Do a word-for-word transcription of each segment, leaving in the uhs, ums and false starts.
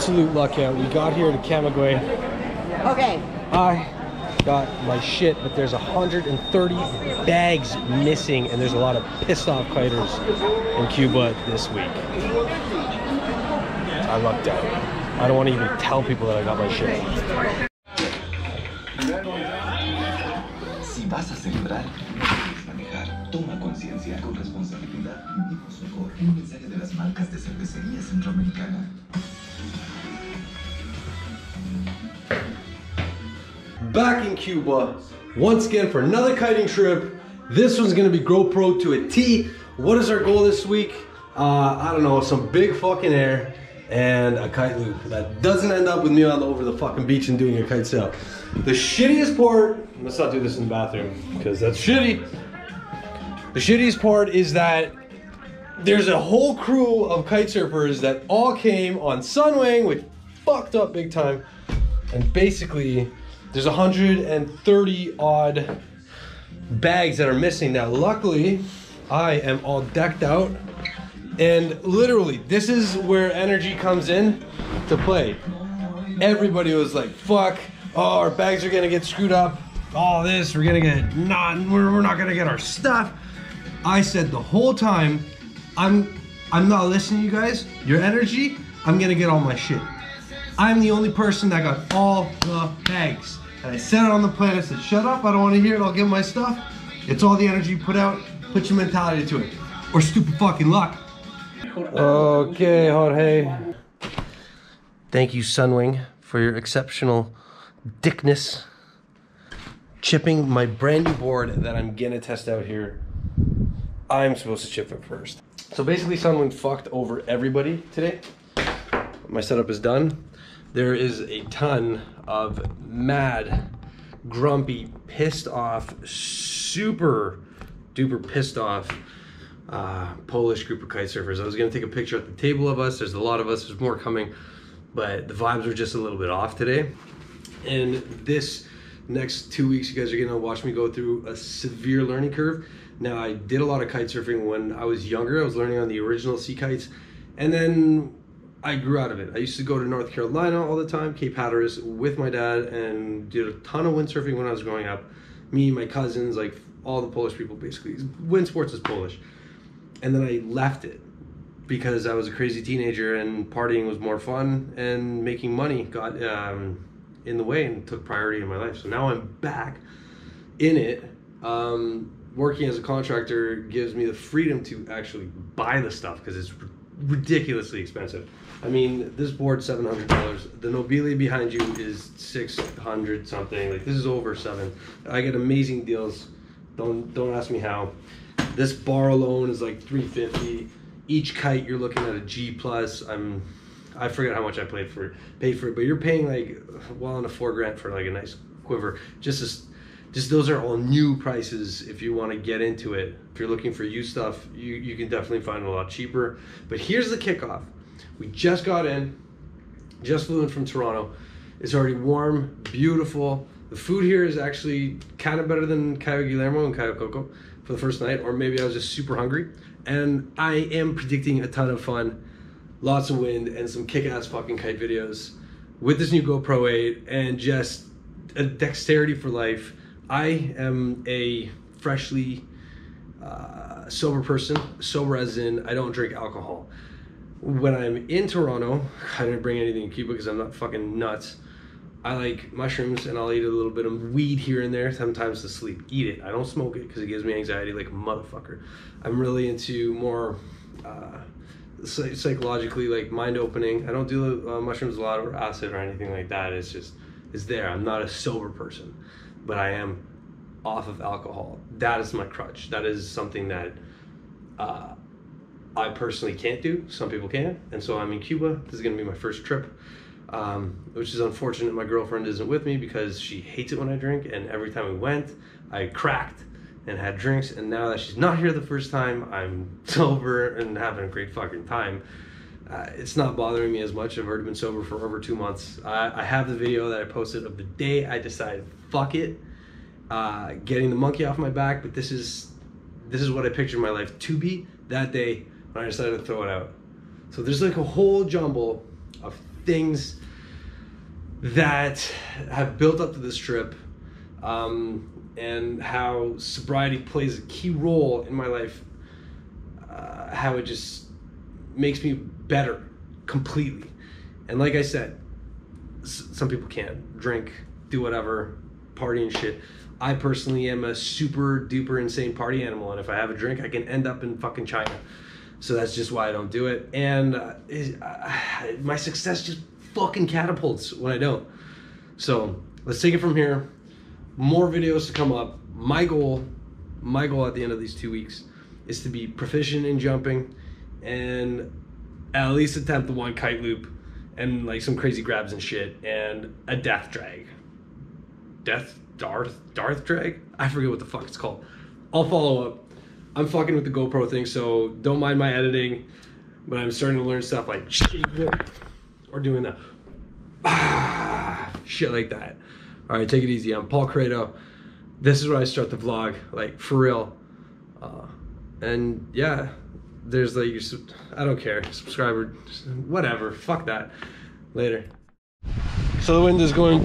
absolute luck out. We got here to Camagüey. Okay. I got my shit, but there's one hundred thirty bags missing, and there's a lot of pissed off kiters in Cuba this week. I lucked out. I don't want to even tell people that I got my shit. Si vas a celebrar, puedes manejar. Toma conciencia con responsabilidad. Vivimos mejor. Un mensaje de las marcas de cervecería centroamericana. Back in Cuba, once again for another kiting trip. This one's gonna be GoPro to a T. What is our goal this week? Uh, I don't know, some big fucking air and a kite loop that doesn't end up with me all over the fucking beach and doing a kite sail. The shittiest part, let's not do this in the bathroom because that's shitty. The shittiest part is that there's a whole crew of kite surfers that all came on Sunwing, which fucked up big time. And basically, there's one hundred thirty odd bags that are missing. Now, luckily, I am all decked out. And literally, this is where energy comes in to play. Everybody was like, fuck, oh, our bags are gonna get screwed up. All this, we're gonna get, not, we're, we're not gonna get our stuff. I said the whole time, I'm, I'm not listening to you guys. Your energy, I'm gonna get all my shit. I'm the only person that got all the bags. And I said it on the plane, I said, shut up, I don't wanna hear it, I'll get my stuff. It's all the energy you put out, put your mentality to it. Or stupid fucking luck. Okay, Jorge. Thank you, Sunwing, for your exceptional dickness. Chipping my brand new board that I'm gonna test out here. I'm supposed to chip it first. So basically, Sunwing fucked over everybody today. My setup is done. There is a ton of mad, grumpy, pissed off, super duper pissed off uh, Polish group of kite surfers. I was gonna take a picture at the table of us. There's a lot of us, there's more coming, but the vibes are just a little bit off today. And this next two weeks, you guys are gonna watch me go through a severe learning curve. Now, I did a lot of kite surfing when I was younger. I was learning on the original sea kites, and then I grew out of it. I used to go to North Carolina all the time, Cape Hatteras, with my dad, and did a ton of windsurfing when I was growing up. Me, my cousins, like all the Polish people, basically. Wind sports is Polish. And then I left it because I was a crazy teenager and partying was more fun and making money got um, in the way and took priority in my life. So now I'm back in it. Um, working as a contractor gives me the freedom to actually buy the stuff because it's ridiculously expensive. I mean, this board's seven hundred dollars. The Nobile behind you is six hundred something. Like, this is over seven. I get amazing deals. Don't don't ask me how. This bar alone is like three fifty. Each kite you're looking at a G plus. I'm I forget how much I paid for it, paid for it, but you're paying like well into four grand for like a nice quiver. Just as Just those are all new prices if you want to get into it. If you're looking for used stuff, you, you can definitely find it a lot cheaper. But here's the kickoff. We just got in, just flew in from Toronto. It's already warm, beautiful. The food here is actually kind of better than Cayo Guillermo and Cayo Coco for the first night, or maybe I was just super hungry. And I am predicting a ton of fun, lots of wind, and some kick-ass fucking kite videos with this new GoPro eight, and just a dexterity for life. I am a freshly uh, sober person, sober as in I don't drink alcohol. When I'm in Toronto, I didn't bring anything in Cuba because I'm not fucking nuts. I like mushrooms and I'll eat a little bit of weed here and there, sometimes to sleep. Eat it. I don't smoke it because it gives me anxiety like a motherfucker. I'm really into more uh, psychologically like mind opening. I don't do uh, mushrooms a lot or acid or anything like that. It's just, it's there. I'm not a sober person, but I am off of alcohol. That is my crutch. That is something that uh, I personally can't do. Some people can. And so I'm in Cuba. This is gonna be my first trip, um, which is unfortunate. My girlfriend isn't with me because she hates it when I drink. And every time we went, I cracked and had drinks. And now that she's not here the first time, I'm sober and having a great fucking time. Uh, it's not bothering me as much. I've already been sober for over two months. I, I have the video that I posted of the day I decided, fuck it, uh, getting the monkey off my back. But this is this is what I pictured my life to be that day when I decided to throw it out. So there's like a whole jumble of things that have built up to this trip, um, and how sobriety plays a key role in my life, uh, how it just makes me better completely. And like I said, s- some people can't drink, do whatever, party and shit. I personally am a super duper insane party animal, and if I have a drink, I can end up in fucking China. So that's just why I don't do it. And uh, it, uh, my success just fucking catapults when I don't. So let's take it from here. More videos to come up. My goal, my goal at the end of these two weeks is to be proficient in jumping and at least attempt the one kite loop and like some crazy grabs and shit and a death drag. Death Darth Darth drag? I forget what the fuck it's called. I'll follow up. I'm fucking with the GoPro thing, so don't mind my editing, but I'm starting to learn stuff like or doing that ah, shit like that. All right, take it easy. I'm Paul Krato. This is where I start the vlog, like for real. Uh, and yeah, there's like your, I don't care, subscriber, whatever. Fuck that. Later. So the wind is going.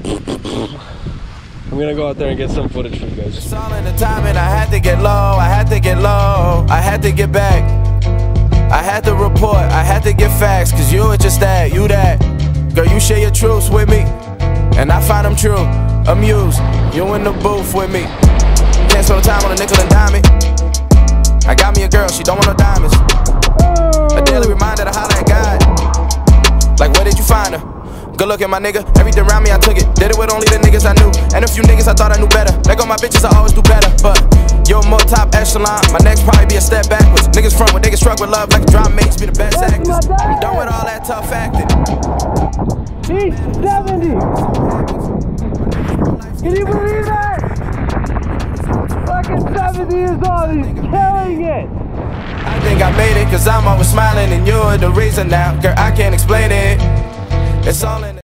I'm gonna go out there and get some footage for you guys. It's all in the timing. I had to get low, I had to get low, I had to get back. I had to report, I had to get facts, cause you were just that, you that. Girl, you share your truths with me, and I find them true. Amused, you in the booth with me. Can't spend no time on a nickel and dime it. I got me a girl, she don't want no diamonds. A daily reminder to holler at God. Like, where did you find her? Good looking, my nigga. Everything around me, I took it. Did it with only the niggas I knew. And a few niggas I thought I knew better. Let go my bitches, I always do better. But you're more top echelon. My next probably be a step backwards. Niggas front when niggas struck with love like a drama makes me the best actors. I'm done with all that tough acting. He's seventy. Can you believe that? Fucking seventy years old. He's killing it. I think I made it, cause I'm always smiling and you're the reason now. Girl, I can't explain it. It's all in